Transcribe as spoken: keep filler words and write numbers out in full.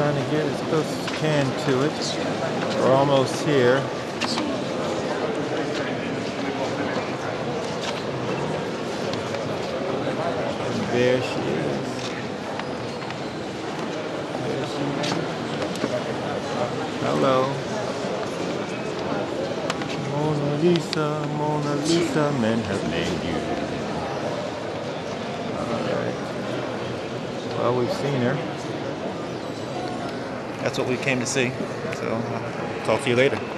trying to get as close as we can to it. We're almost here. And there she is. There she is. Hello. Mona Lisa, Mona Lisa, men have named you. Alright. Well, we've seen her. That's what we came to see. So, I'll talk to you later.